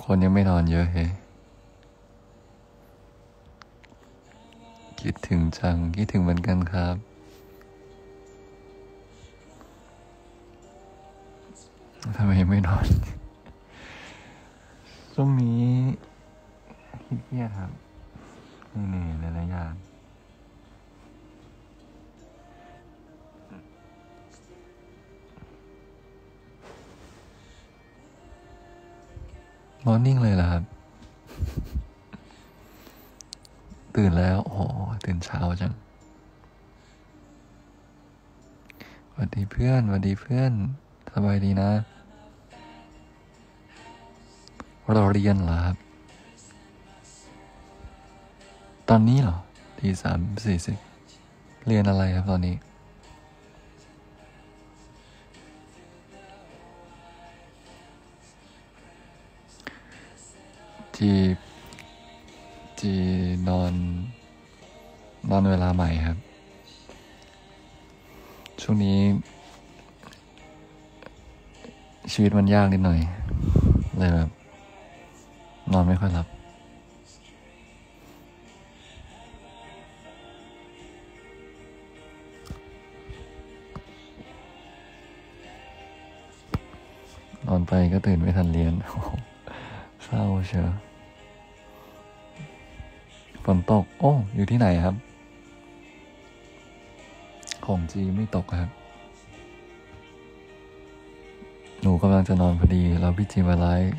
คนยังไม่นอนเยอะเฮ้คิดถึงจังคิดถึงเหมือนกันครับทำไมยังไม่นอนช่วงนี้เครียดครับเหนื่อยหลายๆอย่างมอร์นิ่งเลยเหรอครับตื่นแล้วโอ้ตื่นเช้าจังสวัสดีเพื่อนสวัสดีเพื่อนสบายดีนะเราเรียนเหรอครับตอนนี้เหรอตี3:40เรียนอะไรครับตอนนี้จีนอนเวลาใหม่ครับช่วงนี้ชีวิตมันยากนิดหน่อยเลยแบบนอนไม่ค่อยหลับนอนไปก็ตื่นไม่ทันเรียนเศร้าเชียวฝนตกโอ้อยู่ที่ไหนครับของจีไม่ตกครับหนูกำลังจะนอนพอดีแล้วพี่จีมาไลฟ์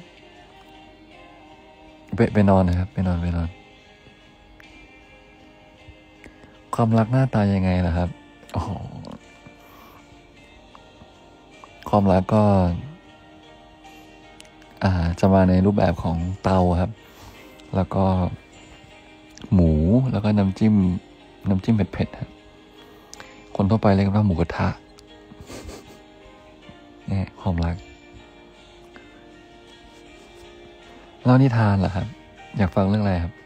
ไปนอนนะครับไปนอนความรักหน้าตายังไงล่ะครับโอ้ความรักก็จะมาในรูปแบบของเตาครับแล้วก็หมูแล้วก็น้ำจิ้มเผ็ดๆครับคนทั่วไปเรียกว่าหมูกระทะเนี่ยความรักเล่านิทานเหรอครับอยากฟังเรื่องอะไรครับ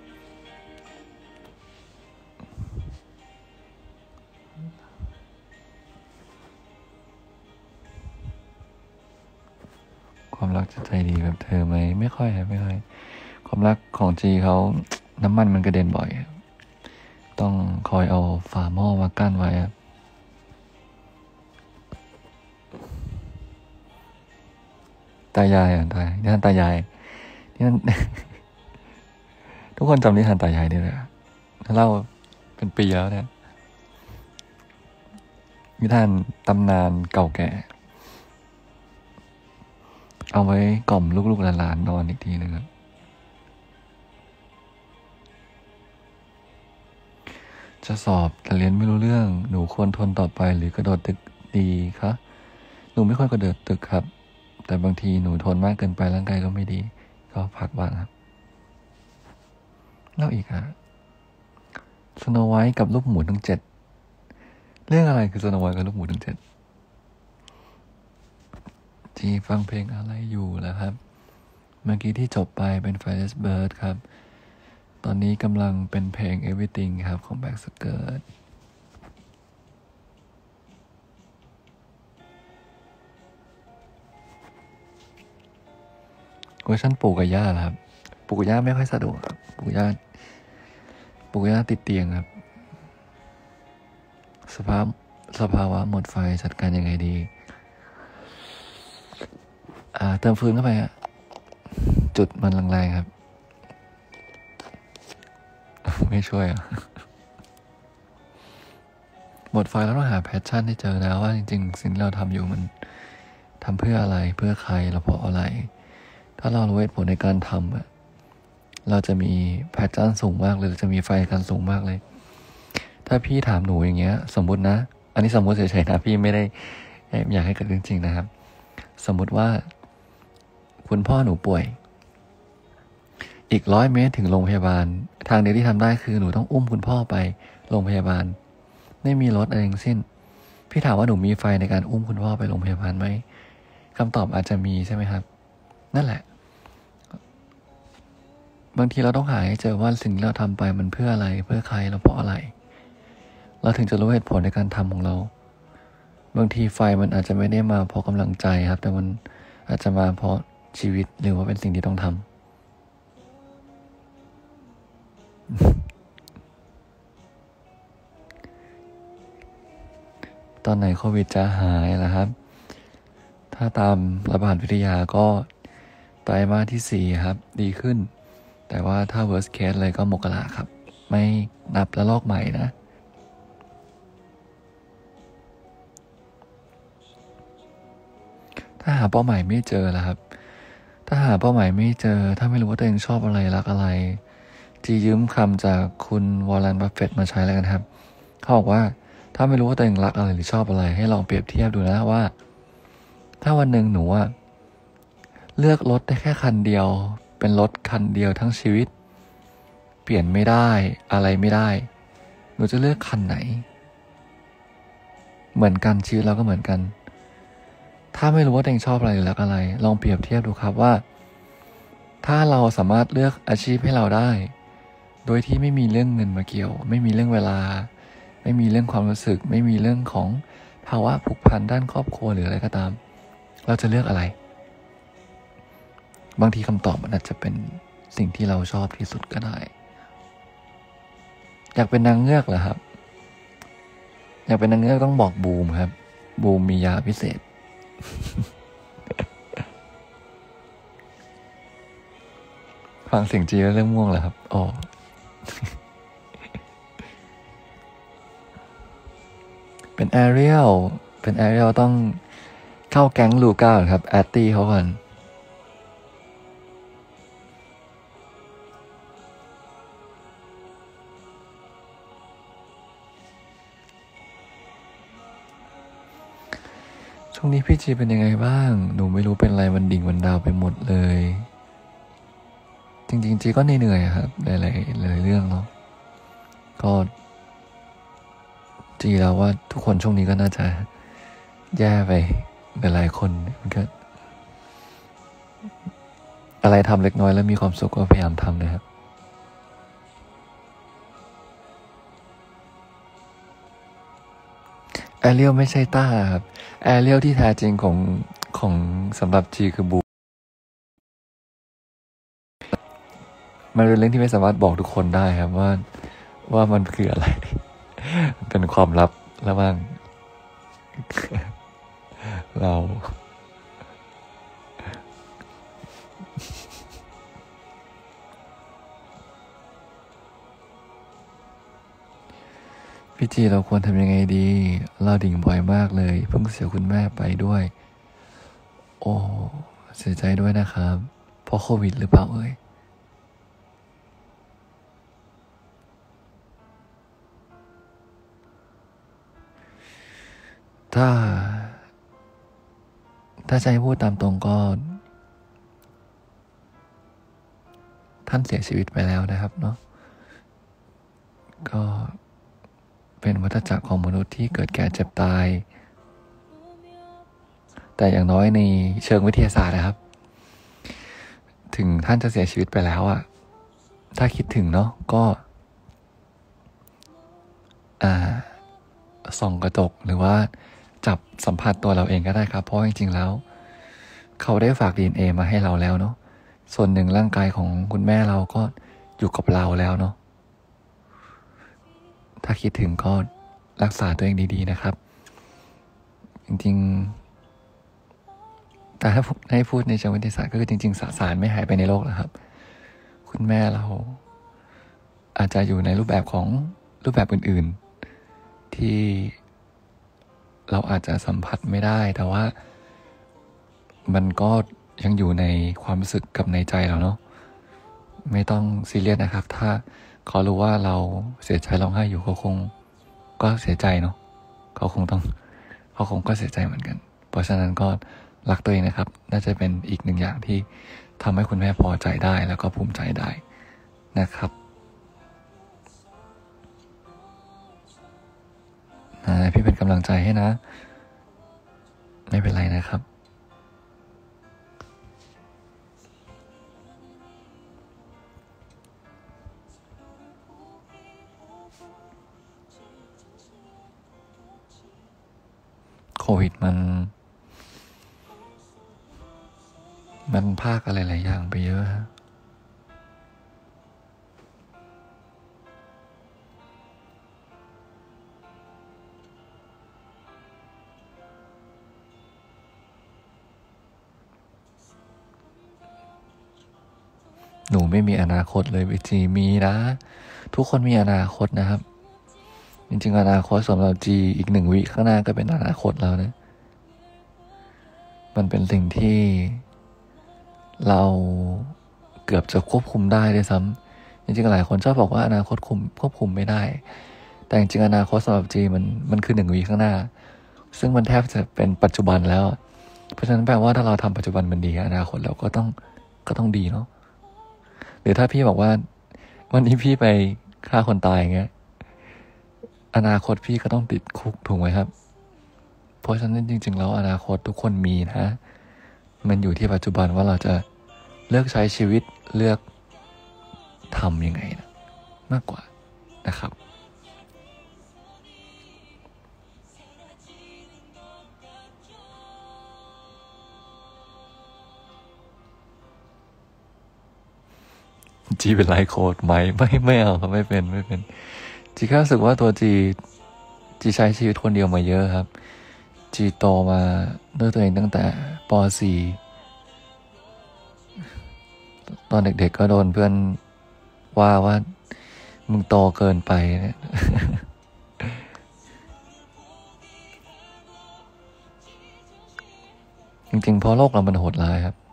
ความรักจะใจดีแบบเธอไหมไม่ค่อยครับไม่ค่อยความรักของจีเขาน้ำมันกระเด็นบ่อยต้องคอยเอาฝาหม้อมากั้นไว้ครับตายายนิทานตายายนี่นั่น ทุกคนจำนิทานตายายได้เลยเล่าเป็นปีแล้วเนี่ยนิทานตำนานเก่าแก่เอาไว้กล่อมลูกๆหลานๆนอนอีกทีนึงครับจะสอบแต่เรียนไม่รู้เรื่องหนูควรทนต่อไปหรือกระโดดตึกดีคะหนูไม่ค่อยกระโดดตึกครับแต่บางทีหนูทนมากเกินไปร่างกายก็ไม่ดีก็พักบ้างครับเล่าอีกฮะสโนไวท์กับลูกหมูทั้ง7เรื่องอะไรคือสโนไวท์กับลูกหมูทั้ง7ที่ฟังเพลงอะไรอยู่แล้วครับเมื่อกี้ที่จบไปเป็น Fearless Bird ครับตอนนี้กำลังเป็นเพลง Everything ครับของ Backskirt เวอร์ชันปู่กับย่าครับปู่กับย่าไม่ค่อยสะดวกครับปู่กับย่าติดเตียงครับสภาวะหมดไฟจัดการยังไงดีเติมฟืนเข้าไปจุดมันแรงๆครับไม่ช่วยหมดไฟแล้วต้องหาแพชชั่นให้เจอนะว่าจริงๆสิ่งที่เราทำอยู่มันทำเพื่ออะไรเพื่อใครเราเพราะอะไรถ้าเรารู้เหตุผลในการทำเราจะมีแพชชั่นสูงมากเลยเราจะมีไฟการสูงมากเลยถ้าพี่ถามหนูอย่างเงี้ยสมมุตินะอันนี้สมมุติเฉยๆนะพี่ไม่ได้อยากให้เกิดเรื่องจริงนะครับสมมุติว่าคุณพ่อหนูป่วยอีก100 เมตรถึงโรงพยาบาลทางเดียวที่ทำได้คือหนูต้องอุ้มคุณพ่อไปโรงพยาบาลไม่มีรถอะไรทั้งสิ้นพี่ถามว่าหนูมีไฟในการอุ้มคุณพ่อไปโรงพยาบาลไหมคำตอบอาจจะมีใช่ไหมครับนั่นแหละบางทีเราต้องหาให้เจอว่าสิ่งที่เราทำไปมันเพื่ออะไรเพื่อใครเราเพราะอะไรเราถึงจะรู้เหตุผลในการทำของเราบางทีไฟมันอาจจะไม่ได้มาเพราะกำลังใจครับแต่มันอาจจะมาเพราะชีวิตหรือว่าเป็นสิ่งที่ต้องทำตอนไหนโควิดจะหายล่ะครับถ้าตามระบาดวิทยาก็ไตรมาสที่4ครับดีขึ้นแต่ว่าถ้า worst case เลยก็มกราครับไม่นับระลอกใหม่นะถ้าหาเป้าหมายไม่เจอล่ะครับถ้าหาเป้าหมายไม่เจอถ้าไม่รู้ว่าตัวเองชอบอะไรรักอะไรจียืมคำจากคุณวอร์เรน บัฟเฟตต์มาใช้แล้วกันครับเขาบอกว่าถ้าไม่รู้ว่าตัวเองรักอะไรหรือชอบอะไรให้ลองเปรียบเทียบดูนะว่าถ้าวันหนึ่งหนูเลือกรถได้แค่คันเดียวเป็นรถคันเดียวทั้งชีวิตเปลี่ยนไม่ได้อะไรไม่ได้หนูจะเลือกคันไหนเหมือนกันชีวิตเราก็เหมือนกันถ้าไม่รู้ว่าตัวเองชอบอะไรหรือรักอะไรลองเปรียบเทียบดูครับว่าถ้าเราสามารถเลือกอาชีพให้เราได้โดยที่ไม่มีเรื่องเงินมาเกี่ยวไม่มีเรื่องเวลาไม่มีเรื่องความรู้สึกไม่มีเรื่องของภาวะผูกพันด้านครอบครัวหรืออะไรก็ตามเราจะเลือกอะไรบางทีคำตอบมันอาจจะเป็นสิ่งที่เราชอบที่สุดก็ได้อยากเป็นนางเงือกเหรอครับอยากเป็นนางเงือกต้องบอกบูมครับบูมมียาพิเศษ ฟังเสียงจีแล้วเริ่มง่วงแล้วครับอ๋อ เป็นแอเรียลต้องเข้าแก๊งลูก้าครับแอตตี้เขาก่อนช่วงนี้พี่จีเป็นยังไงบ้างหนูไม่รู้เป็นอะไรวันดิ่งวันดาวไปหมดเลยจริงๆจีก็เหนื่อยครับหลายเรื่องเนาะก็จีแล้วว่าทุกคนช่วงนี้ก็น่าจะแย่ไปหลายๆคนมันก็อะไรทำเล็กน้อยแล้วมีความสุขก็พยายามทำเลยครับแอเรียลไม่ใช่ต้าครับแอเรียลที่แท้จริงของสำหรับจีคือบูมันเป็นเรื่องที่ไม่สามารถบอกทุกคนได้ครับว่ามันคืออะไร เป็นความลับระหว่างเราพี่จีเราควรทำยังไงดีเราดิ่งบ่อยมากเลยเพิ่งเสียคุณแม่ไปด้วยโอ้เสียใจด้วยนะครับเพราะโควิดหรือเปล่าเอ่ยถ้าจะให้พูดตามตรงก็ท่านเสียชีวิตไปแล้วนะครับเนาะก็เป็นวัฏจักรของมนุษย์ที่เกิดแก่เจ็บตายแต่อย่างน้อยในเชิงวิทยาศาสตร์นะครับถึงท่านจะเสียชีวิตไปแล้วอะถ้าคิดถึงเนาะก็ส่องกระจกหรือว่าจับสัมผัสตัวเราเองก็ได้ครับเพราะจริงๆแล้วเขาได้ฝาก DNA มาให้เราแล้วเนาะส่วนหนึ่งร่างกายของคุณแม่เราก็อยู่กับเราแล้วเนาะถ้าคิดถึงก็รักษาตัวเองดีๆนะครับจริงๆแต่ถ้าให้พูดในเชิงวิทยาศาสตร์ก็คือจริงๆสสารไม่หายไปในโลกหรอกครับคุณแม่เราอาจจะอยู่ในรูปแบบอื่นๆที่เราอาจจะสัมผัสไม่ได้แต่ว่ามันก็ยังอยู่ในความรู้สึกกับในใจเราเนาะไม่ต้องซีเรียสนะครับถ้าเขารู้ว่าเราเสียใจร้องไห้อยู่เขาคงก็เสียใจเนาะเขาคงก็เสียใจเหมือนกันเพราะฉะนั้นก็รักตัวเองนะครับน่าจะเป็นอีกหนึ่งอย่างที่ทำให้คุณแม่พอใจได้แล้วก็ภูมิใจได้นะครับพี่เป็นกำลังใจให้นะไม่เป็นไรนะครับโควิดมันภาคอะไรหลายอย่างไปเยอะฮะหนูไม่มีอนาคตเลยวิจีมีนะ ทุกคนมีอนาคตนะครับ จริงๆอนาคตสำหรับจีอีก1 วิข้างหน้าก็เป็นอนาคตแล้วนะมันเป็นสิ่งที่เราเกือบจะควบคุมได้ด้วยซ้ำจริงๆหลายคนชอบบอกว่าอนาคตควบคุมไม่ได้ แต่จริงๆอนาคตสำหรับจีมันคือ1 วิข้างหน้า ซึ่งมันแทบจะเป็นปัจจุบันแล้ว เพราะฉะนั้นแปลว่าถ้าเราทำปัจจุบันมันดีอนาคตเราก็ต้องดีเนาะหรือถ้าพี่บอกว่าวันนี้พี่ไปฆ่าคนตายอย่างเงี้ยอนาคตพี่ก็ต้องติดคุกถูกไหมครับเพราะฉะนั้นจริงๆแล้วอนาคตทุกคนมีนะมันอยู่ที่ปัจจุบันว่าเราจะเลือกใช้ชีวิตเลือกทำยังไงนะมากกว่านะครับจีเป็นไลฟ์โค้ดไหมไม่เอาครับไม่เป็นจีแค่รู้สึกว่าตัวจีใช้ชีวิตคนเดียวมาเยอะครับจีโตมาด้วยตัวเองตั้งแต่ป .4 ตอนเด็กๆก็โดนเพื่อนว่ามึงโตเกินไปเนี่ยจริงๆเพราะโลกเรามันโหดร้ายครับ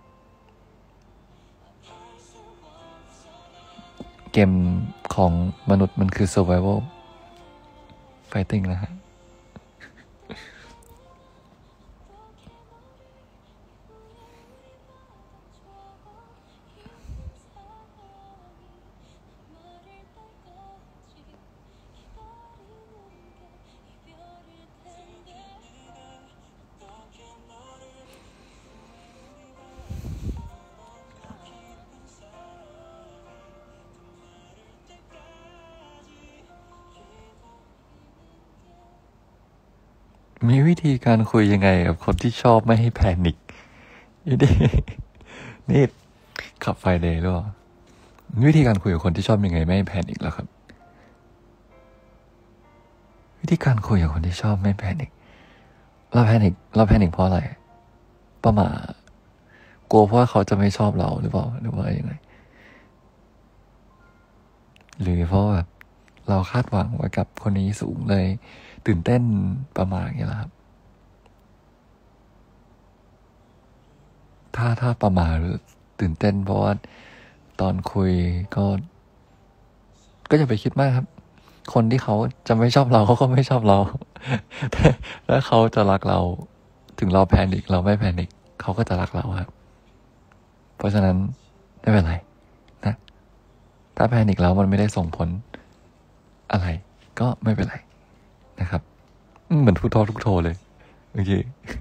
เกมของมนุษย์มันคือ survival fighting นะฮะมีวิธีการคุยยังไงกับคนที่ชอบไม่ให้แพนิคนี่ขับไฟเดย์หรือเปล่าวิธีการคุยกับคนที่ชอบยังไงไม่ให้แพนิคแล้วครับวิธีการคุยกับคนที่ชอบไม่แพนิคเราแพนิคเพราะอะไรประมาทกลัวเพราะว่าเขาจะไม่ชอบเราหรือเปล่าหรือว่ายังไงหรือเพราะแบบเราคาดหวังไว้กับคนนี้สูงเลยตื่นเต้นประมาณอย่างนี้แหละครับถ้าประมาณหรือตื่นเต้นเพราะว่าตอนคุยก็อย่าไปคิดมากครับคนที่เขาจะไม่ชอบเราเขาก็ไม่ชอบเราถ้าเขาจะรักเราถึงเราแพนิคเราไม่แพนิคเขาก็จะรักเราครับเพราะฉะนั้นไม่เป็นไรนะถ้าแพนิคแล้วมันไม่ได้ส่งผลอะไรก็ไม่เป็นไรนะครับเหมือนทุกโทเลยโอเค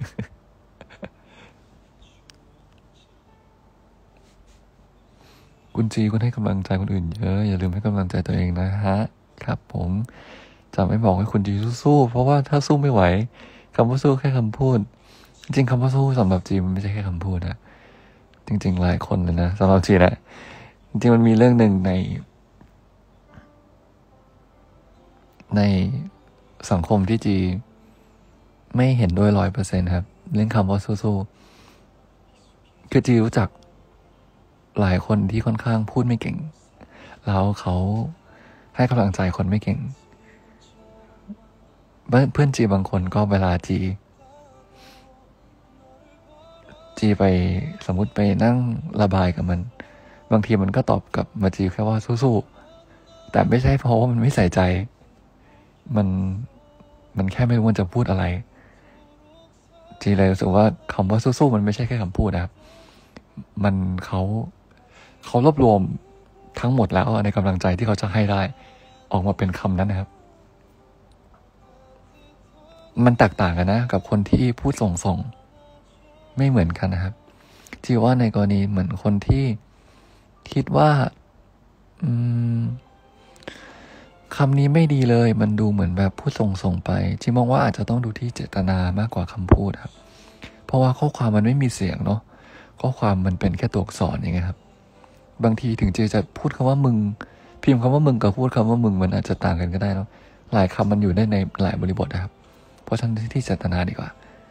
คุณจีคุณให้กำลังใจคนอื่นเยอะอย่าลืมให้กำลังใจตัวเองนะฮะครับผมจะไม่บอกให้คุณจีสู้ๆเพราะว่าถ้าสู้ไม่ไหวคำว่าสู้แค่คำพูดจริงๆคำว่าสู้สำหรับจีมันไม่ใช่แค่คำพูดนะจริงๆหลายคนเลยนะสำหรับจีนะจริงๆมันมีเรื่องหนึ่งในสังคมที่จีไม่เห็นด้วย100%ครับเรื่องคำว่าสู้ๆคือจีรู้จักหลายคนที่ค่อนข้างพูดไม่เก่งแล้วเขาให้กำลังใจคนไม่เก่งเพื่อนจีบางคนก็เวลาจีไปสมมุติไปนั่งระบายกับมันบางทีมันก็ตอบกลับมาจีแค่ว่าสู้ๆแต่ไม่ใช่เพราะว่ามันไม่ใส่ใจมันแค่ไม่รู้ว่าจะพูดอะไรจีเลยรู้สึกว่าคำว่าสู้ๆมันไม่ใช่แค่คำพูดนะครับมันเขารวบรวมทั้งหมดแล้วในกำลังใจที่เขาจะให้ได้ออกมาเป็นคำนั้นนะครับมันแตกต่างกันนะกับคนที่พูดส่งไม่เหมือนกันนะครับที่ว่าในกรณีเหมือนคนที่คิดว่าคำนี้ไม่ดีเลยมันดูเหมือนแบบพูดส่งไปจีมองว่าอาจจะต้องดูที่เจตนามากกว่าคำพูดครับเพราะว่าข้อความมันไม่มีเสียงเนาะข้อความมันเป็นแค่ตัวอักษรอย่างเงี้ยครับบางทีถึงจะพูดคำว่ามึงพิมพ์คำว่ามึงกับพูดคำว่ามึงมันอาจจะต่างกันก็ได้เนาะหลายคำมันอยู่ได้ในหลายบริบทนะครับเพราะฉะนั้นที่เจตนาดีกว่า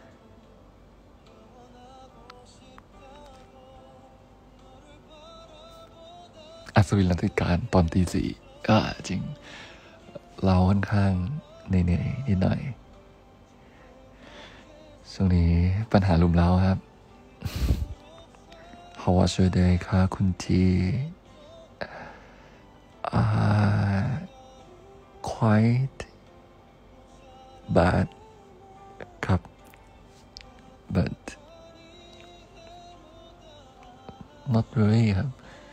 อัศวินรัตติการตอนตี 4ก็จริงเราค่อนข้างเหนื่อยนิดหน่อยช่วงนี้ปัญหาลุมเร้าครับ How was your day คะคุณที quite bad ครับ but not really ครับ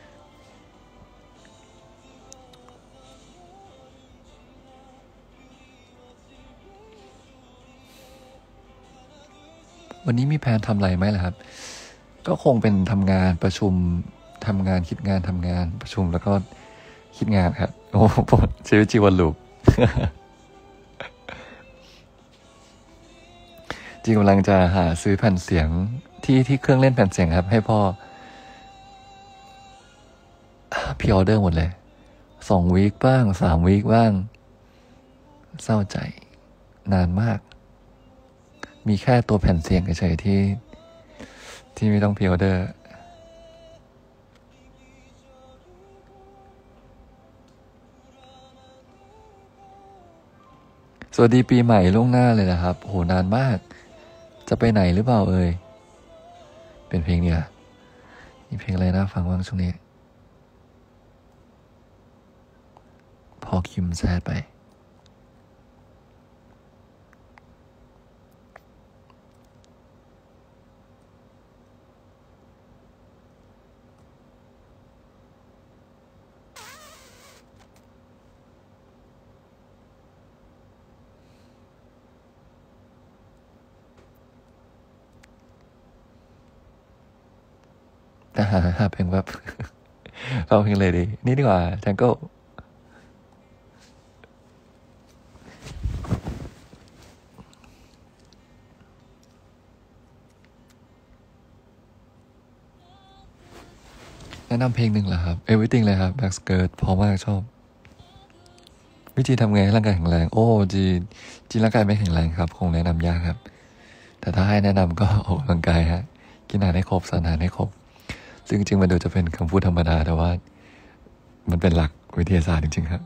วันนี้มีแผนทำอะไรไหมล่ะครับก็คงเป็นทำงานประชุมทำงานคิดงานทำงานประชุมแล้วก็คิดงานครับโอ้โหชีวิตจีวันลูป จีกำลังจะหาซื้อแผ่นเสียงที่เครื่องเล่นแผ่นเสียงครับให้พ่อพี่ออเดอร์หมดเลย2 วีคบ้าง3 วีคบ้างเศร้าใจนานมากมีแค่ตัวแผ่นเสียงเฉยๆที่ไม่ต้องพรีออเดอร์สวัสดีปีใหม่ล่วงหน้าเลยนะครับโหนานมากจะไปไหนหรือเปล่าเป็นเพลงเนี่ยมีเพลงอะไรน่าฟังบ้างช่วงนี้พอคิมแซดไปแต่หาเพลงแบบ เอาเพลงเลยดีนี่ดีกว่าจังโก้แนะนำเพลงหนึ่งเหรอครับ Everything เลยครับ Back Skirt พอมากชอบวิธีทำไงให้ร่างกายแข็งแรงโอ้จีร่างกายไม่แข็งแรงครับคงแนะนำยากครับแต่ถ้าให้แนะนำก็ออกกำลังกายฮะกินอาหารให้ครบสารอาหารให้ครบซึ่งจริงๆมันดูจะเป็นคำพูดธรรมดาแต่ว่ามันเป็นหลักวิทยาศาสตร์จริงๆครับ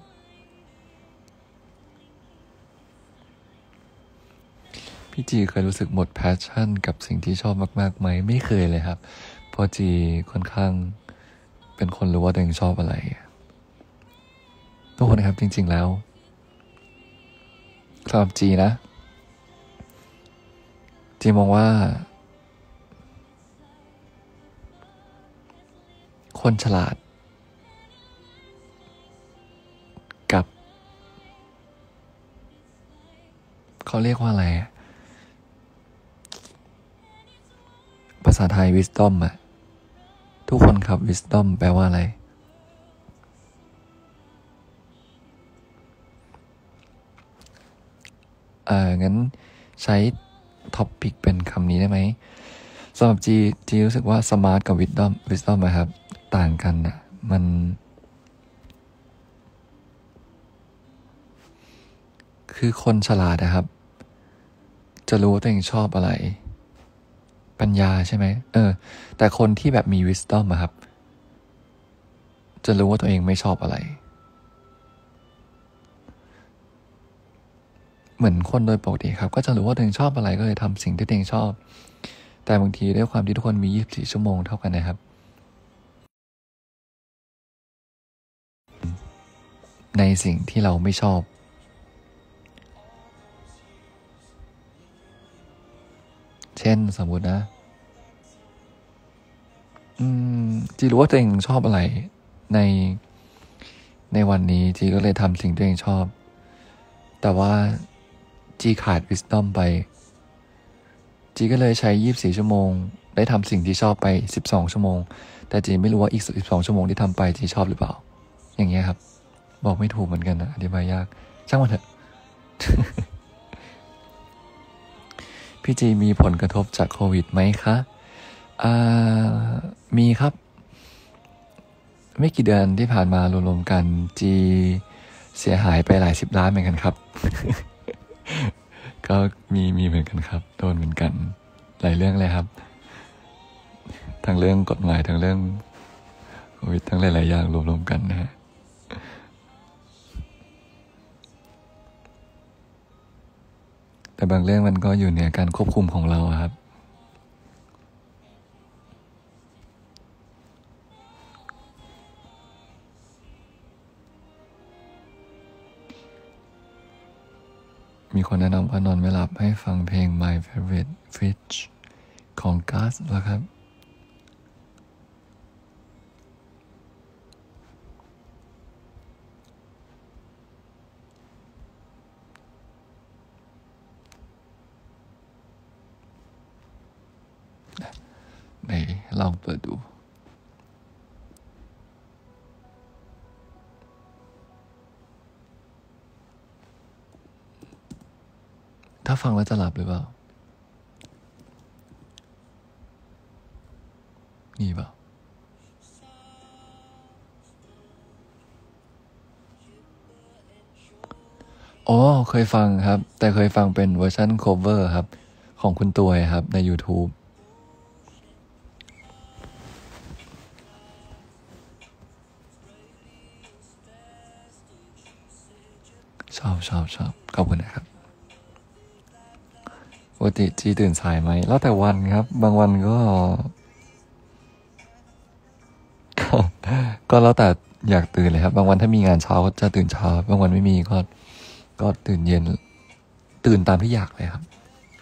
พี่จีเคยรู้สึกหมดแพชชั่นกับสิ่งที่ชอบมากๆไหมไม่เคยเลยครับเพราะจีค่อนข้างเป็นคนรู้ว่าตัวเองชอบอะไรทุกคนนะครับจริงๆแล้วสำหรับจีนะจีมองว่าคนฉลาดกับเขาเรียกว่าอะไรภาษาไทย wisdom อะทุกคนครับ wisdom แปลว่าอะไรงั้นใช้ท็อปปิกเป็นคำนี้ได้ไหมสำหรับจีรู้สึกว่า smart กับ wisdom นะครับต่างกันนะมันคือคนฉลาดนะครับจะรู้ว่าตัวเองชอบอะไรปัญญาใช่ไหมแต่คนที่แบบมี wisdom อะครับจะรู้ว่าตัวเองไม่ชอบอะไรเหมือนคนโดยปกติครับก็จะรู้ว่าตัวเองชอบอะไรก็เลยทำสิ่งที่ตัวเองชอบแต่บางทีด้วยความที่ทุกคนมี24 ชั่วโมงเท่ากันนะครับในสิ่งที่เราไม่ชอบเช่นสมมุตินะจีรู้ว่าตัวเองชอบอะไรในวันนี้จีก็เลยทำสิ่งที่ตัวเองชอบแต่ว่าจีขาด wisdom ไปจีก็เลยใช้24 ชั่วโมงได้ทำสิ่งที่ชอบไป12 ชั่วโมงแต่จีไม่รู้ว่าอีก12 ชั่วโมงที่ทำไปจีชอบหรือเปล่าอย่างเงี้ยครับบอกไม่ถูกเหมือนกันนะอธิบายยากช่างมันเถอะ พี่จีมีผลกระทบจากโควิดไหมคะมีครับไม่กี่เดือนที่ผ่านมารวมๆกันจีเสียหายไปหลาย10 ล้านเหมือนกันครับ ก็มีเหมือนกันครับโดนเหมือนกันหลายเรื่องเลยครับทั้งเรื่องกฎหมายทั้งเรื่องโควิดทั้งหลายๆอย่างรวมๆกันนะฮะแต่บางเรื่องมันก็อยู่เหนือการควบคุมของเราครับมีคนแนะนำว่านอนไม่หลับให้ฟังเพลง My Favorite Fish ของ Gus แล้วครับไหนลองเปิดดูถ้าฟังแล้วจะหลับหรือเปล่านี่เปล่าอ๋อเคยฟังครับแต่เคยฟังเป็นเวอร์ชัน cover ครับของคุณตัวยครับใน YouTube ชอบขอบคุณนะครับปกติจีตื่นสายไหมแล้วแต่วันครับบางวันก็ก็แล้วแต่อยากตื่นเลยครับบางวันถ้ามีงานเช้าก็จะตื่นเช้าบางวันไม่มีก็ตื่นเย็นตื่นตามที่อยากเลยครับ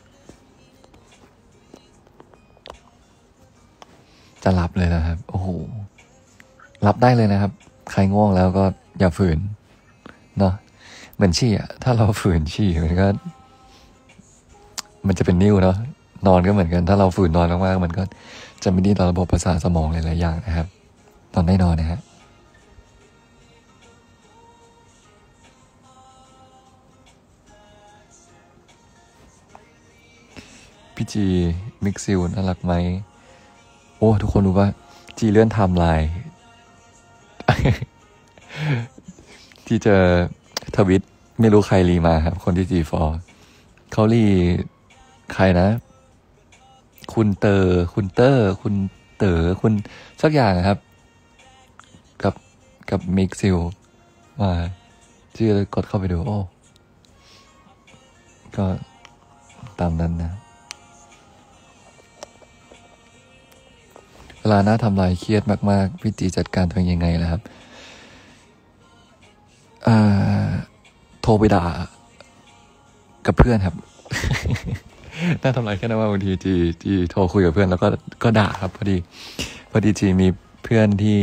จะหลับเลยนะครับโอ้โหหลับได้เลยนะครับใครง่วงแล้วก็อย่าฝืนเนาะเหมือนฉี่อะถ้าเราฝืนฉี่มันจะเป็นนิ่วเนาะนอนก็เหมือนกันถ้าเราฝืนนอนมากๆมันก็จะไม่ดีต่อระบบประสาทสมองหลายๆอย่างนะครับตอนได้นอนนะฮะพี่จีมิกซิลน่ารักไหมโอ้ทุกคนรู้ว่าจีเลื่อนไทม์ไลน์ ที่เจอทวิตไม่รู้ใครรีมาครับคนที่จีฟอร์เขารีใครนะคุณเตอร์คุณเตอร์คุณเต๋อคุณสักอย่างครับกับกับมิกซิลมาชื่อกดเข้าไปดูโอ้ก็ตามนั้นนะเวลาหน้าทำลายเครียดมากๆพี่จีจัดการตัวเองยังไงล่ะครับโทรไปด่ากับเพื่อนครับ น่าทำลายแค่นั้นว่าบางทีจีโทรคุยกับเพื่อนแล้วก็ด่าครับพอดีจีมีเพื่อนที่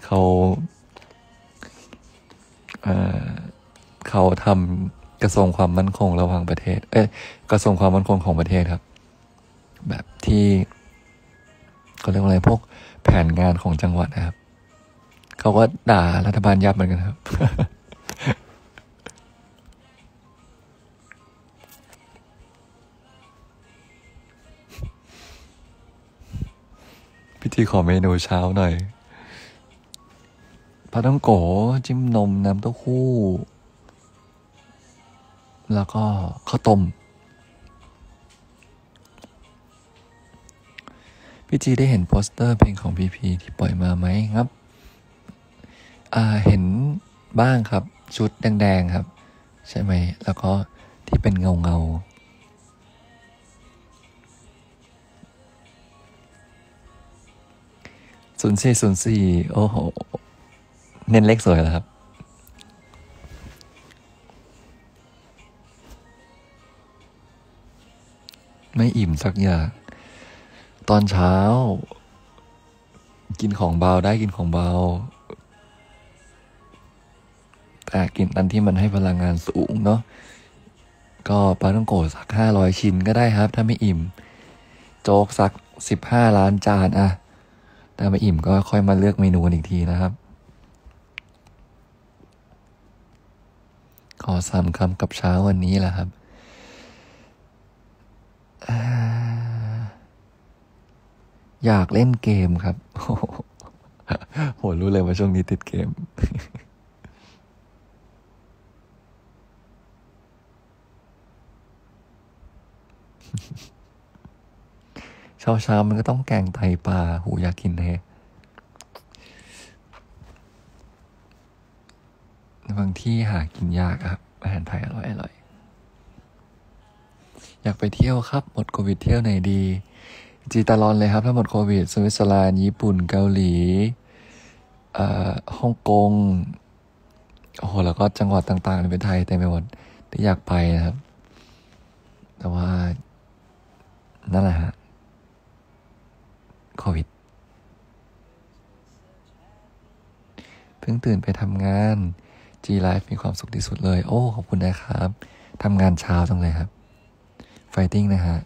เขาทำกระทรวงความมั่นคงระหว่างประเทศกระทรวงความมั่นคงของประเทศครับแบบที่เขาเรียกว่าอะไรพวกแผนงานของจังหวัดนะครับเขาก็ด่ารัฐบาลยับเหมือนกันครับ พิธีขอเมนูเช้าหน่อยปลาท่องโกจิ้มนมน้ำเต้าหู้แล้วก็ข้าวต้มพี่จีได้เห็นโปสเตอร์เพลงของพีพีที่ปล่อยมาไหมครับเห็นบ้างครับชุดแดงๆครับใช่ไหมแล้วก็ที่เป็นเงา0404โอ้โหเน้นเลขสวยแล้วครับไม่อิ่มสักอย่างตอนเช้ากินของเบาได้กินของเบาแต่กินอันที่มันให้พลังงานสูงเนาะก็ปลาท่องโกสัก500 ชิ้นก็ได้ครับถ้าไม่อิ่มโจ๊กสัก15 ล้านจานอะถ้าไม่อิ่มก็ค่อยมาเลือกเมนูอีกทีนะครับขอ3 คำกับเช้าวันนี้แหละครับอยากเล่นเกมครับ โหรู้เลยว่าช่วงนี้ติดเกม เช้ามันก็ต้องแกงไตปลาหูอยากกินแฮะบางที่หากินยากครับอาหารไทยอร่อยอยากไปเที่ยวครับหมดโควิดเที่ยวไหนดีจีตลอนเลยครับถ้าหมดโควิดสวิตเซอร์แลนด์ญี่ปุ่นเกาหลีฮ่องกงโอ้โหแล้วก็จังหวัดต่างๆในประเทศไทยเต็มไปหมดที่อยากไปนะครับแต่ว่านั่นแหละฮะโควิดเพิ่งตื่นไปทำงานจีไลฟ์มีความสุขที่สุดเลยโอ้ขอบคุณนะครับทำงานเช้าจังเลยครับไฟติ้งนะฮะ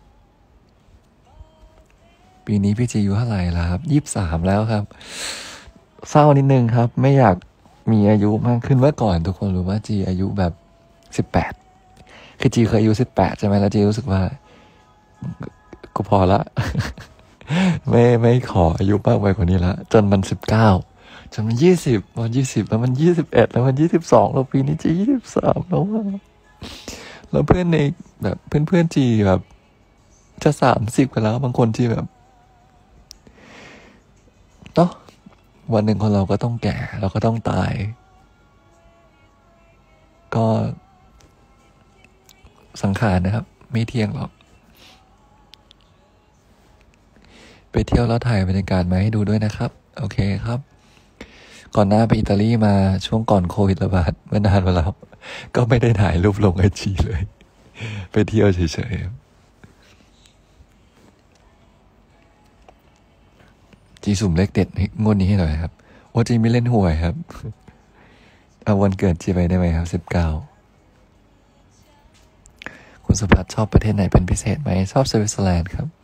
ปีนี้พี่จีอายุเท่าไหร่แล้วครับ23แล้วครับเศร้านิดนึงครับไม่อยากมีอายุมากขึ้นเมื่อก่อนทุกคนรู้ว่าจีอายุแบบ18คือจีเคยอายุ18ใช่ไหมแล้วจีรู้สึกว่ากูพอละ ไม่ขออายุมากไปกว่านี้ละจนมัน19จนมัน20มัน20แล้วมัน21แล้วมัน22แล้วปีนี้จี23แล้วว่าแล้วเพื่อนในแบบเพื่อนจีแบบจะ30กันแล้วบางคนจีแบบเนาะวันหนึ่งคนเราก็ต้องแก่เราก็ต้องตายก็สังขารนะครับไม่เที่ยงหรอกไปเที่ยวแล้วถ่ายบรรยากาศมาให้ดูด้วยนะครับโอเคครับก่อนหน้าไปอิตาลีมาช่วงก่อนโควิดระบาดเมื่อนานมาแล้วก็ไม่ได้ถ่ายรูปลงไอจีเลยไปเที่ยวเฉยๆจีสุ่มเลขเด็ดงวดนี้ให้หน่อยครับโอ้จีไม่เล่นหวยครับเอาวันเกิดจีไปได้ไหมครับ19คุณสุภัทรชอบประเทศไหนเป็นพิเศษไหมชอบสวิตเซอร์แลนด์ครับ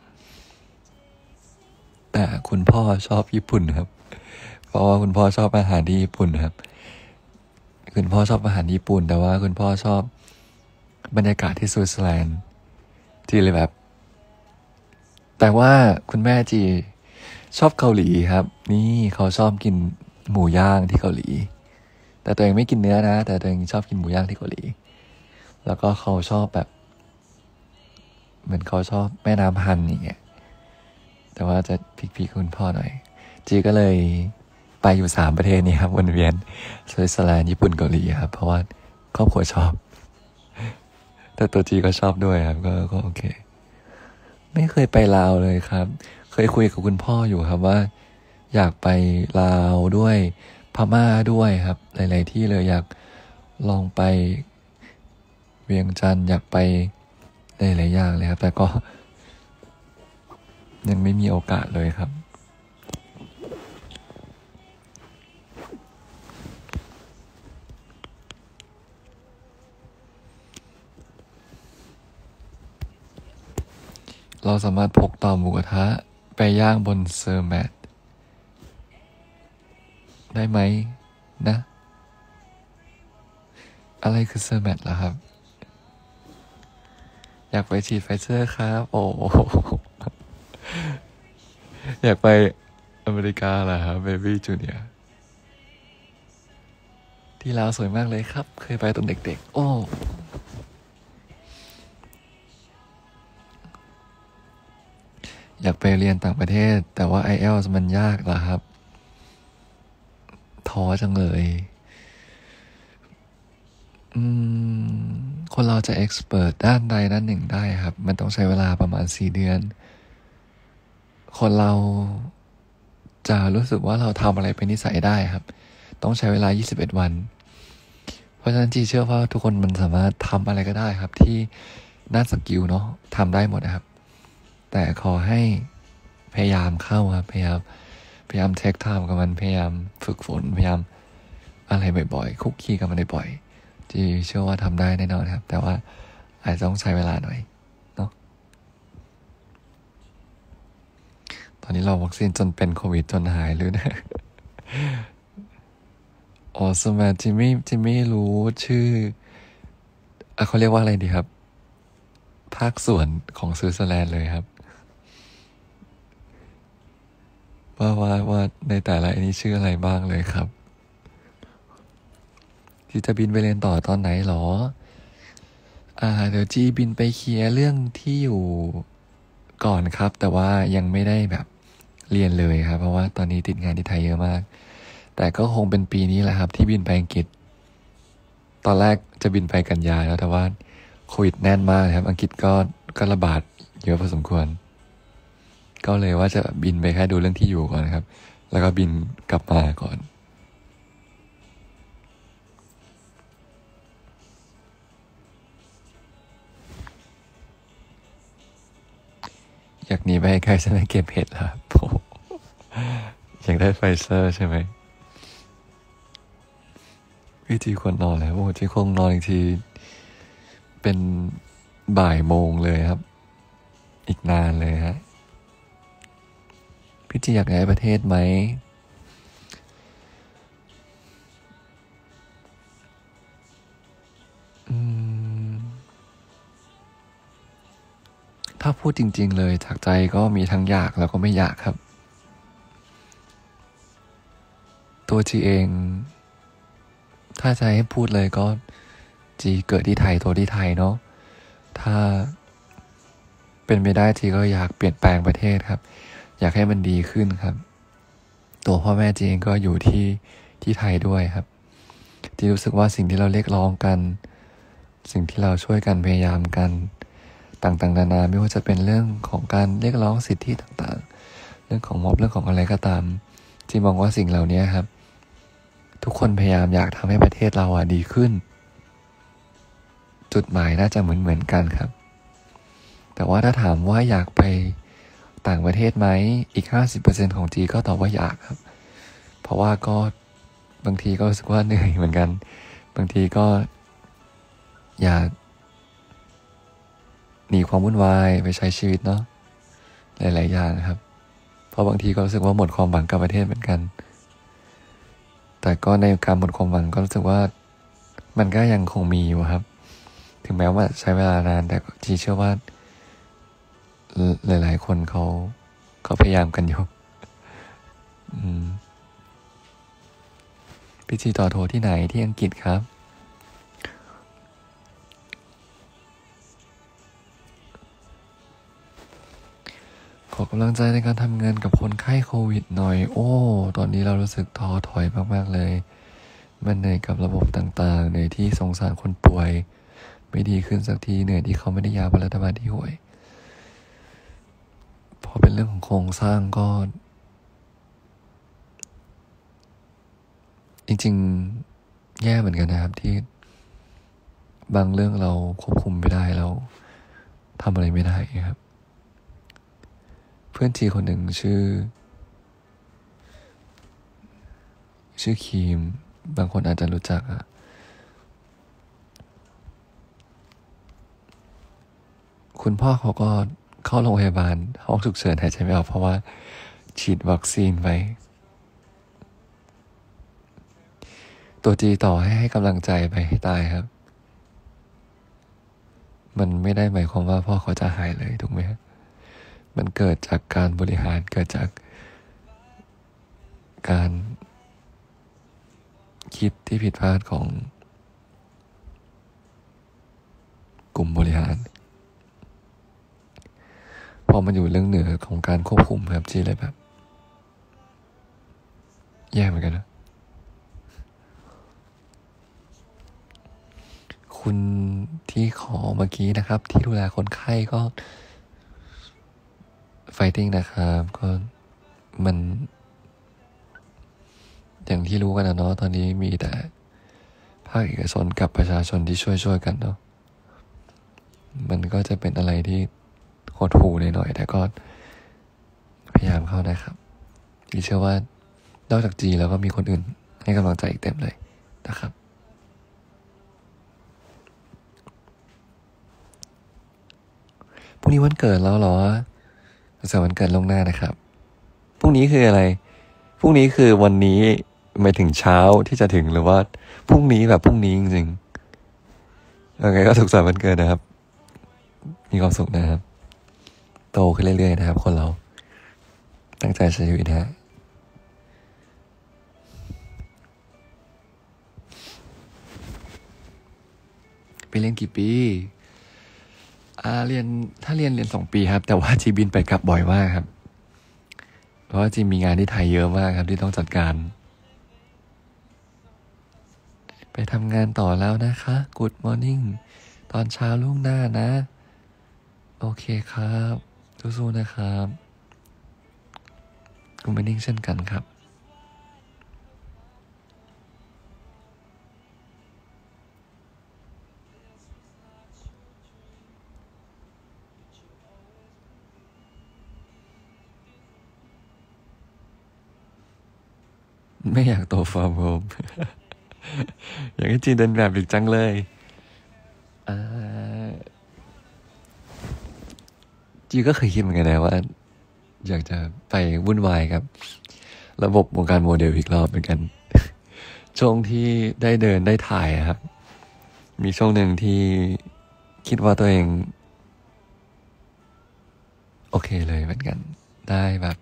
แต่คุณพ่อชอบญี่ปุ่นครับเพราะว่าคุณพ่อชอบอาหารที่ญี่ปุ่นครับคุณพ่อชอบอาหารญี่ปุ่นแต่ว่าคุณพ่อชอบบรรยากาศที่สวิตเซอร์แลนด์จีเลยแบบแต่ว่าคุณแม่จีชอบเกาหลีครับนี่เขาชอบกินหมูย่างที่เกาหลีแต่ตัวเองไม่กินเนื้อนะแต่ตัวเองชอบกินหมูย่างที่เกาหลีแล้วก็เขาชอบแบบเหมือนเขาชอบแม่น้ำฮันอย่างเงี้ยแต่ว่าจะพีคๆคุณพ่อหน่อยจีก็เลยไปอยู่3ประเทศนี้ครับวนเวียนสวิตเซอร์แลนด์ญี่ปุ่นเกาหลีครับเพราะว่าครอบครัวชอบแต่ตัวจีก็ชอบด้วยครับก็โอเคไม่เคยไปลาวเลยครับเคยคุยกับคุณพ่ออยู่ครับว่าอยากไปลาวด้วยพม่าด้วยครับหลายๆที่เลยอยากลองไปเวียงจันทร์อยากไปหลายๆอย่างเลยครับแต่ก็ยังไม่มีโอกาสเลยครับเราสามารถพกเตาหมูกระทะไปย่างบนเซอร์แมทได้ไหมนะอะไรคือเซอร์แมทล่ะครับอยากไปฉีดไฟเซอร์ครับโอ้อยากไปอเมริกาเหรอครับเบบี้จูเนียร์ที่ลาวสวยมากเลยครับเคยไปตอนเด็กๆโอ้อยากไปเรียนต่างประเทศแต่ว่า IELTS มันยากเหรอครับท้อจังเลยคนเราจะเอ็กซ์เพิร์ด้านใดด้านหนึ่งได้ครับมันต้องใช้เวลาประมาณ4 เดือนคนเราจะรู้สึกว่าเราทำอะไรเป็นนิสัยได้ครับต้องใช้เวลา21 วันเพราะฉะนั้นจีเชื่อว่าทุกคนมันสามารถทำอะไรก็ได้ครับที่น่าสกิลเนาะทำได้หมดนะครับแต่ขอให้พยายามเข้าครับพยายามเทคไทม์กับมันพยายามฝึกฝนพยายามอะไรบ่อยๆคุกคีกับมันบ่อยๆจีเชื่อว่าทำได้แน่นอนครับแต่ว่าอาจจะต้องใช้เวลาหน่อยเนาะตอนนี้เราวัคซีนจนเป็นโควิดจนหายหรือนะอ๋อสมัยจิมไม่รู้ชื่อเขาเรียกว่าอะไรดีครับภาคส่วนของสวิตเซอร์แลนด์เลยครับว่าในแต่ละอันนี้ชื่ออะไรบ้างเลยครับที่จะบินไปเรียนต่อตอนไหนหรอเดี๋ยวจีบินไปเคลียร์เรื่องที่อยู่ก่อนครับแต่ว่ายังไม่ได้แบบเรียนเลยครับเพราะว่าตอนนี้ติดงานที่ไทยเยอะมากแต่ก็คงเป็นปีนี้แหละครับที่บินไปอังกฤษตอนแรกจะบินไปกันยาแล้วแต่ว่าโควิดแน่นมากครับอังกฤษก็ระบาดเยอะพอสมควรก็เลยว่าจะบินไปแค่ดูเรื่องที่อยู่ก่อนครับแล้วก็บินกลับมาก่อนอยากหนีไปใกล้ใช่ไหมเก็บเห็ดครับอยากได้ไฟเซอร์ใช่ไหมพี่จีควรนอนแล้วจีคงนอนอีกทีเป็นบ่ายโมงเลยครับอีกนานเลยฮะพี่จีอยากย้ายประเทศไหมถ้าพูดจริงๆเลยจากใจก็มีทั้งอยากแล้วก็ไม่อยากครับตัวจีเองถ้าจะให้พูดเลยก็จีเกิดที่ไทยโตที่ไทยเนาะถ้าเป็นไปได้จีก็อยากเปลี่ยนแปลงประเทศครับอยากให้มันดีขึ้นครับตัวพ่อแม่จีเองก็อยู่ที่ไทยด้วยครับจีรู้สึกว่าสิ่งที่เราเรียกร้องกันสิ่งที่เราช่วยกันพยายามกันต่างๆนานาไม่ว่าจะเป็นเรื่องของการเรียกร้องสิทธิต่างๆเรื่องของม็อบเรื่องของอะไรก็ตามจีมองว่าสิ่งเหล่านี้ครับทุกคนพยายามอยากทำให้ประเทศเราดีขึ้นจุดหมายน่าจะเหมือนกันครับแต่ว่าถ้าถามว่าอยากไปต่างประเทศไหมอีก 50% ของจีก็ตอบว่าอยากครับเพราะว่าก็บางทีก็รู้สึกว่าเหนื่อยเหมือนกันบางทีก็อยากหนีความวุ่นวายไปใช้ชีวิตเนาะหลายๆอย่างครับเพราะบางทีก็รู้สึกว่าหมดความหวังกับประเทศเหมือนกันแต่ก็ในการหมดความหวังก็รู้สึกว่ามันก็ยังคงมีอยู่ครับถึงแม้ว่าใช้เวลานานแต่จีเชื่อว่าหลายๆคนเขาพยายามกันอยู่พี่จีต่อโทรที่ไหนที่อังกฤษครับขอกำลังใจในการทำงานกับคนไข้โควิดหน่อยตอนนี้เรารู้สึกท้อถอยมากๆเลยมันเหนื่อยกับระบบต่างๆเหนื่อยที่สงสารคนป่วยไม่ดีขึ้นสักทีเหนื่อยที่เขาไม่ได้ยาบรัฐบาลที่ห่วยพอเป็นเรื่องของโครงสร้างก็จริงๆแย่เหมือนกันนะครับที่บางเรื่องเราควบคุมไม่ได้เราทำอะไรไม่ได้ครับเพื่อนจีคนหนึ่งชื่อคีมบางคนอาจจะรู้จักคุณพ่อเขาก็เข้าโรงพยาบาลห้องฉุกเฉินหายใจไม่ออกเพราะว่าฉีดวัคซีนไปตัวจีต่อให้กำลังใจไปให้ตายครับมันไม่ได้หมายความว่าพ่อเขาจะหายเลยถูกไหมครับมันเกิดจากการบริหารเกิดจากการคิดที่ผิดพลาดของกลุ่มบริหารพอมันอยู่เรื่องเหนือของการควบคุมครับจีเลยแบบแย่เหมือนกันนะคุณที่ขอเมื่อกี้นะครับที่ดูแลคนไข้ก็ไฟติ้งนะครับก็มันอย่างที่รู้กันนะเนาะตอนนี้มีแต่ภาคเอกชนกับประชาชนที่ช่วยกันเนาะมันก็จะเป็นอะไรที่โหดหู่หน่อยแต่ก็พยายามเข้านะครับดิเชื่อว่านอกจากจีแล้วก็มีคนอื่นให้กำลังใจอีกเต็มเลยนะครับพรุ่งนี้วันเกิดแล้วเหรอสุขสันต์วันเกิดล่วงหน้านะครับพรุ่งนี้คืออะไรพรุ่งนี้คือวันนี้ไม่ถึงเช้าที่จะถึงหรือว่าพรุ่งนี้แบบพรุ่งนี้จริงๆโอเคก็สุขสันต์วันเกิดนะครับมีความสุขนะครับโตขึ้นเรื่อยๆนะครับคนเราตั้งใจใช้ชีวิตนะฮะไปเรียนกี่ปีเรียนถ้าเรียน2 ปีครับ แต่ว่าจีบินไปกลับบ่อยมากครับ เพราะว่าจีมีงานที่ไทยเยอะมากครับที่ต้องจัดการ ไปทำงานต่อแล้วนะคะ Good morning ตอนเช้าล่วงหน้านะ โอเคครับสู้ๆนะครับ Good morning เช่นกันครับ ไม่อยากโตฟอร์มโฮม อยากให้จีนเดินแบบอีกจังเลยจีก็เคยคิดเหมือนกันนะว่า อยากจะไปวุ่นวายครับระบบวงการโมเดลอีกรอบเหมือนกัน ช่วงที่ได้เดินได้ถ่ายครับ มีช่วงหนึ่งที่คิดว่าตัวเองโอเคเลยเหมือนกัน ได้แบบ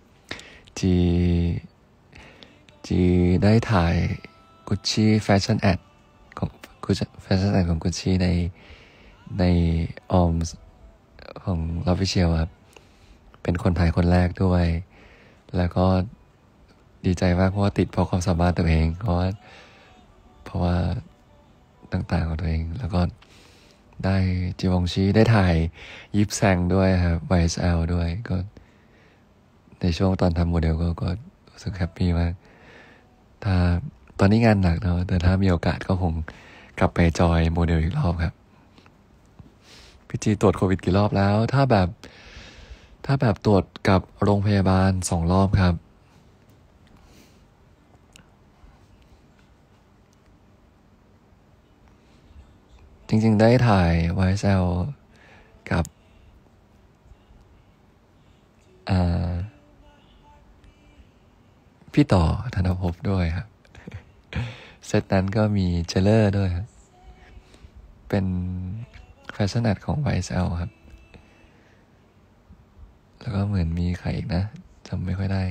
จีได้ถ่ายกุชชี่แฟชั่นแอดของแฟชั่นแอดของกุชชี่ในออมของลอฟฟิเชียลครับเป็นคนไทยคนแรกด้วย แล้วก็ดีใจมากเพราะว่าติดเพราะความสามารถตัวเองเพราะว่าต่างๆของตัวเอง แล้วก็ได้จีวองชีได้ถ่ายยิปแซงด้วยครับ YSL ด้วยก็ในช่วงตอนทำโมเดลก็รู้สึกแฮปปี้มากถ้าตอนนี้งานหนักเนาะแต่ถ้ามีโอกาสก็คงกลับไปจอยโมเดลอีกรอบครับพี่จีตรวจโควิดกี่รอบแล้วถ้าแบบตรวจกับโรงพยาบาล2 รอบครับจริงๆได้ถ่าย YSL กับพี่ต่อธนภพด้วยครับเซตนั้นก็มีเจเลอร์ด้วยครับเป็นแฟชั่นแอดของ YSL ครับแล้วก็เหมือนมีใครอีกนะจำไม่ค่อยได้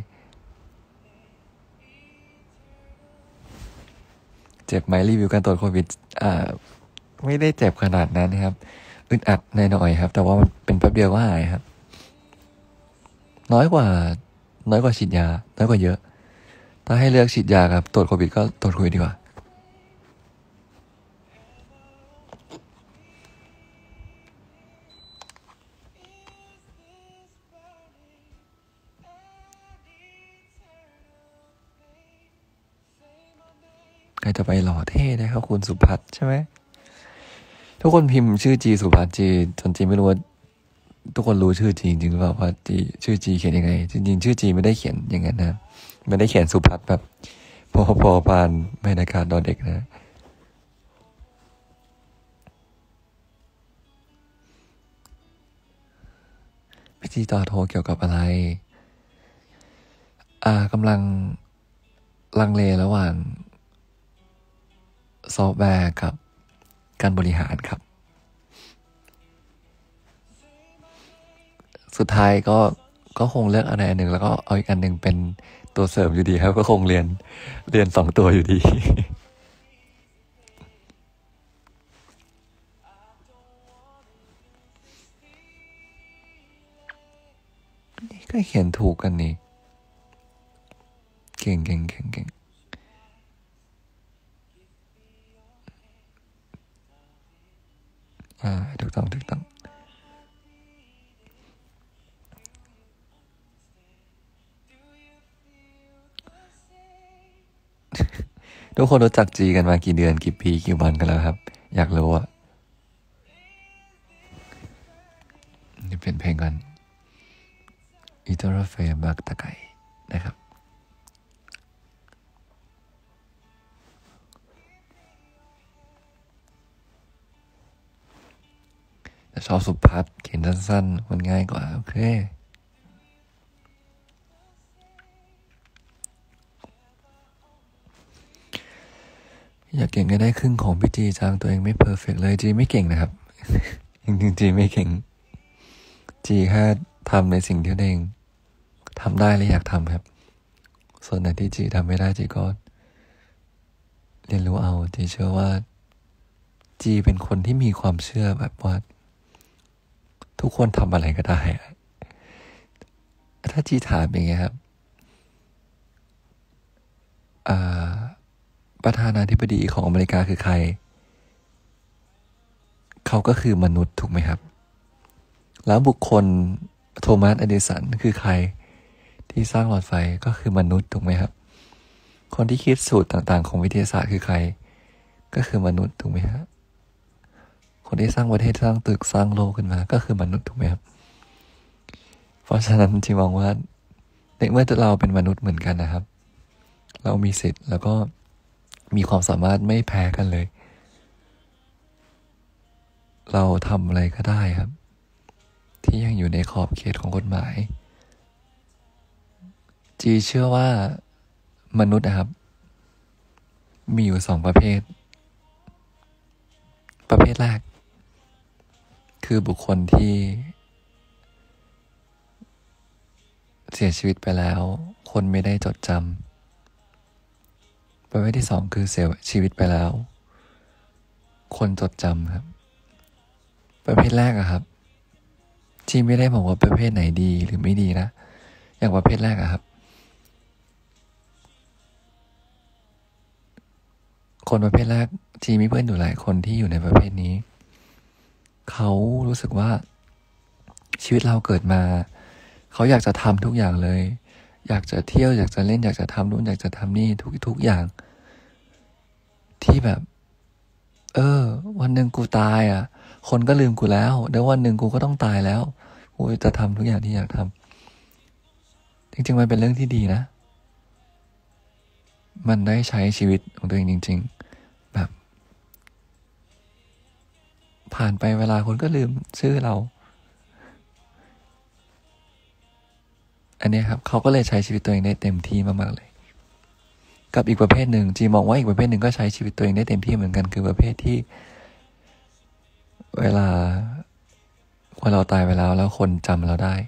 เจ็บไหมรีวิวการตรวจโควิดไม่ได้เจ็บขนาดนั้นครับอึดอัดหน่อยๆครับแต่ว่ามันเป็นแป๊บเดียวก็หายครับน้อยกว่าฉีดยาน้อยกว่าเยอะถ้าให้เลือกฉีดยาครับตรวจโควิดก็ตรวจโควิดดีกว่าใครจะไปหล่อเท่ได้ครับคุณสุพัฒน์ใช่ไหมทุกคนพิมพ์ชื่อจีสุพัฒน์จีจนจีไม่รู้ว่าทุกคนรู้ชื่อจีจริงหรือเปล่าว่าจีชื่อจีเขียนยังไงจริงๆชื่อจีไม่ได้เขียนอย่างนั้นนะไม่ได้เขียนสุพัฒน์แบบพอปานไม่ในการดอเด็กนะพี่จีต่อโทรเกี่ยวกับอะไรกำลังลังเลระหว่างซอฟต์แวร์กับการบริหารครับสุดท้ายก็คงเลือกอันใดอันหนึ่งแล้วก็เอาอีกอันหนึ่งเป็นตัวเสริมอยู่ดีครับก็คงเรียน2 ตัวอยู่ดี นี่ก็เขียนถูกกันนี่เก่งถูกต้องทุกคนรู้จักจีกันมากี่เดือนกี่ปีกี่วันกันแล้วครับอยากรู้อ่ะนี่เป็นเพลงกันอิตาราเฟบักตะไกนะครับแต่ชอบสุพัฒน์เขียนสั้นๆมันง่ายกว่าโอเคอยากเก่งก็ได้ครึ่งของพี่จีจังตัวเองไม่เพอร์เฟกเลยจีไม่เก่งนะครับจริงๆจีไม่เก่งจีแค่ทำในสิ่งที่ตัวเองทำได้และอยากทำครับส่วนไหนที่จีทำไม่ได้จีก็เรียนรู้เอาจีเชื่อว่าจีเป็นคนที่มีความเชื่อแบบว่าทุกคนทำอะไรก็ได้ถ้าจีถามอย่างเงี้ยครับประธานาธิบดีของอเมริกาคือใครเขาก็คือมนุษย์ถูกไหมครับแล้วบุคคลโทมัส เอดิสันคือใครที่สร้างหลอดไฟก็คือมนุษย์ถูกไหมครับคนที่คิดสูตรต่างๆของวิทยาศาสตร์คือใครก็คือมนุษย์ถูกไหมครับคนที่สร้างประเทศสร้างตึกสร้างโลกขึ้นมาก็คือมนุษย์ถูกไหมครับเพราะฉะนั้นจริงมองว่าในเมื่อเราเป็นมนุษย์เหมือนกันนะครับเรามีสิทธิ์แล้วก็มีความสามารถไม่แพ้กันเลยเราทำอะไรก็ได้ครับที่ยังอยู่ในขอบเขตของกฎหมายจีเชื่อว่ามนุษย์นะครับมีอยู่2ประเภทแรกคือบุคคลที่เสียชีวิตไปแล้วคนไม่ได้จดจำประเภทที่2คือเสียชีวิตไปแล้วคนจดจำครับประเภทแรกอะครับจีไม่ได้บอกว่าประเภทไหนดีหรือไม่ดีนะอย่างประเภทแรกอะครับคนประเภทแรกจีมีเพื่อนอยู่หลายคนที่อยู่ในประเภทนี้เขารู้สึกว่าชีวิตเราเกิดมาเขาอยากจะทำทุกอย่างเลยอยากจะเที่ยวอยากจะเล่นอยากจะทำนู่นอยากจะทำนี่ทุกอย่างที่แบบวันหนึ่งกูตายอ่ะคนก็ลืมกูแล้วเดี๋ยววันหนึ่งกูก็ต้องตายแล้วกูจะทำทุกอย่างที่อยากทำจริงๆมันเป็นเรื่องที่ดีนะมันได้ใช้ชีวิตของตัวเองจริงๆแบบผ่านไปเวลาคนก็ลืมชื่อเราอันนี้ครับเขาก็เลยใช้ชีวิตตัวเองได้เต็มที่มากๆเลยกับอีกประเภทหนึ่งจีมองว่าอีกประเภทหนึ่งก็ใช้ชีวิตตัวเองได้เต็มที่เหมือนกันคือประเภทที่เวลาเราตายไปแล้วคนจำเราได้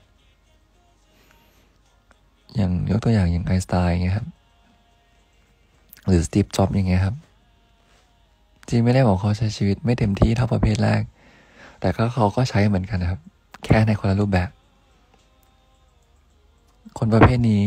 อย่างยกตัวอย่างไอน์สไตน์อย่างเงี้ยครับหรือสตีฟจ็อบส์อย่างเงี้ยครับจีไม่ได้บอกเขาใช้ชีวิตไม่เต็มที่เท่าประเภทแรกแต่ก็เขาก็ใช้เหมือนกันนะครับแค่ในคนละรูปแบบคนประเภทนี้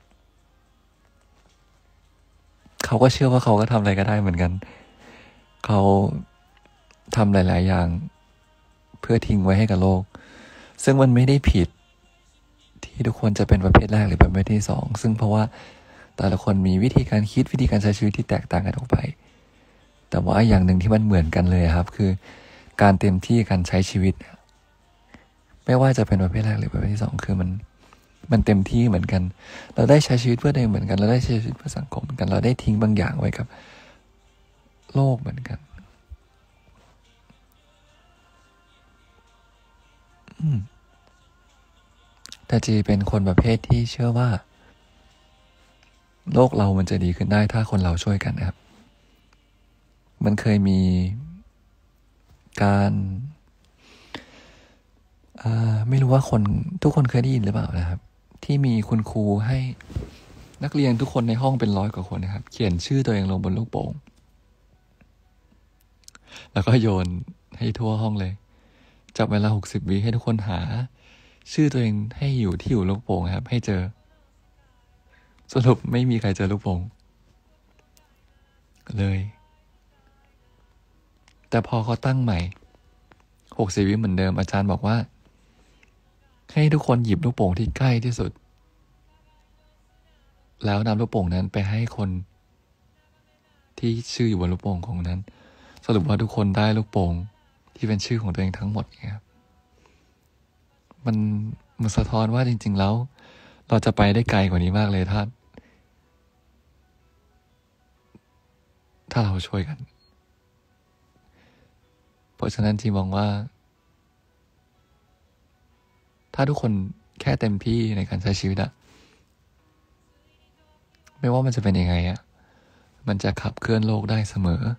เขาก็เชื่อว่าเขาก็ทำอะไรก็ได้เหมือนกันเขาทำหลายๆอย่างเพื่อทิ้งไว้ให้กับโลกซึ่งมันไม่ได้ผิดที่ทุกคนจะเป็นประเภทแรกหรือประเภทที่2ซึ่งเพราะว่าแต่ละคนมีวิธีการคิดวิธีการใช้ชีวิตที่แตกต่างกันออกไปแต่ว่าอย่างหนึ่งที่มันเหมือนกันเลยครับคือการเต็มที่การใช้ชีวิตไม่ว่าจะเป็นประเภทแรกหรือประเภทที่2คือมันเต็มที่เหมือนกันเราได้ใช้ชีวิตเพื่อตัวเองเหมือนกันเราได้ใช้ชีวิตเพื่อสังคมเหมือนกันเราได้ทิ้งบางอย่างไว้กับโลกเหมือนกันแต่จีเป็นคนประเภทที่เชื่อว่าโลกเรามันจะดีขึ้นได้ถ้าคนเราช่วยกันนะครับมันเคยมีการไม่รู้ว่าทุกคนเคยได้ยินหรือเปล่านะครับที่มีคุณครูให้นักเรียนทุกคนในห้องเป็น100 กว่าคนนะครับเขียนชื่อตัวเองลงบนลูกโป่งแล้วก็โยนให้ทั่วห้องเลยจับเวลา60 วิให้ทุกคนหาชื่อตัวเองให้อยู่ที่อยู่ลูกโป่งครับให้เจอสรุปไม่มีใครเจอลูกโป่งเลยแต่พอเขาตั้งใหม่60 วิเหมือนเดิมอาจารย์บอกว่าให้ทุกคนหยิบลูกโป่งที่ใกล้ที่สุดแล้วนำลูกโป่งนั้นไปให้คนที่ชื่ออยู่บนลูกโป่งของนั้นสรุปว่าทุกคนได้ลูกโป่งที่เป็นชื่อของตัวเองทั้งหมดครับมันสะท้อนว่าจริงๆแล้วเราจะไปได้ไกลกว่านี้มากเลยถ้าเราช่วยกันเพราะฉะนั้นจีมองว่าถ้าทุกคนแค่เต็มที่ในการใช้ชีวิตอะไม่ว่ามันจะเป็นยังไงอะมันจะขับเคลื่อนโลกได้เสมอ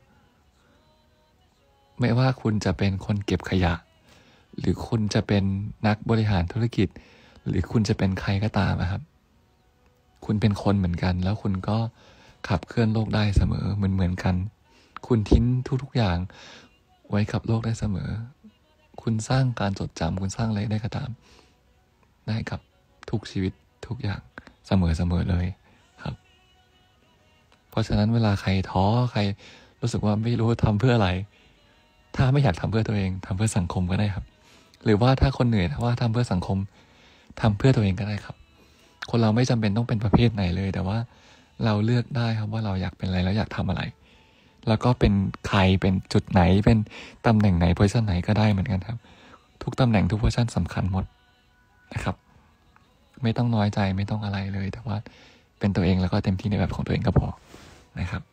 ไม่ว่าคุณจะเป็นคนเก็บขยะหรือคุณจะเป็นนักบริหารธุรกิจหรือคุณจะเป็นใครก็ตามครับคุณเป็นคนเหมือนกันแล้วคุณก็ขับเคลื่อนโลกได้เสมอเหมือนกันคุณทิ้งทุกๆอย่างไว้กับโลกได้เสมอคุณสร้างการจดจำคุณสร้างอะไรได้ก็ตามได้กับทุกชีวิตทุกอย่างเสมอเลยครับเพราะฉะนั้นเวลาใครท้อใครรู้สึกว่าไม่รู้ทำเพื่ออะไรถ้าไม่อยากทำเพื่อตัวเองทำเพื่อสังคมก็ได้ครับหรือว่าถ้าคนเหนื่อยถ้าว่าทำเพื่อสังคมทำเพื่อตัวเองก็ได้ครับคนเราไม่จำเป็นต้องเป็นประเภทไหนเลยแต่ว่าเราเลือกได้ครับว่าเราอยากเป็นอะไรแล้วอยากทำอะไรแล้วก็เป็นใครเป็นจุดไหนเป็นตำแหน่งไหนโพสิชันไหนก็ได้เหมือนกันครับทุกตำแหน่งทุกโพสิชันสำคัญหมดนะครับไม่ต้องน้อยใจไม่ต้องอะไรเลยแต่ว่าเป็นตัวเองแล้วก็เต็มที่ในแบบของตัวเองก็พอนะครับ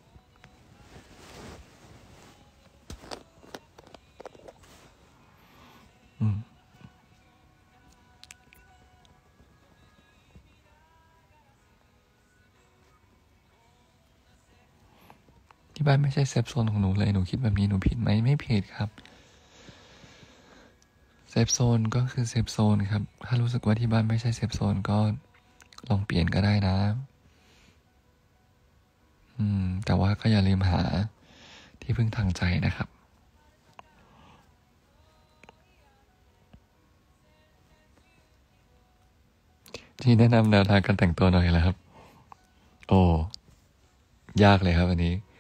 ที่บ้านไม่ใช่เซฟโซนของหนูเลยหนูคิดแบบนี้หนูผิดไหมไม่ผิดครับเซฟโซนก็คือเซฟโซนครับถ้ารู้สึกว่าที่บ้านไม่ใช่เซฟโซนก็ลองเปลี่ยนก็ได้นะแต่ว่าก็อย่าลืมหาที่พึ่งทางใจนะครับที่แนะนำแนวทางการแต่งตัวหน่อยแล้วครับโอ้ยากเลยครับอันนี้